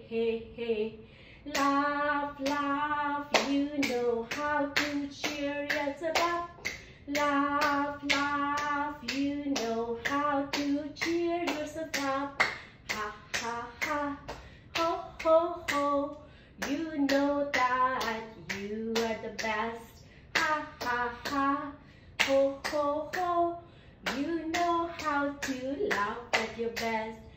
hey, hey. Laugh, laugh, you know how to cheer yourself up. Laugh, laugh, you know how to cheer yourself up. Ha, ha, ha, ho, ho, ho. You know that you are the best. Ha, ha, ha, ho, ho, ho. You know how to laugh at your best.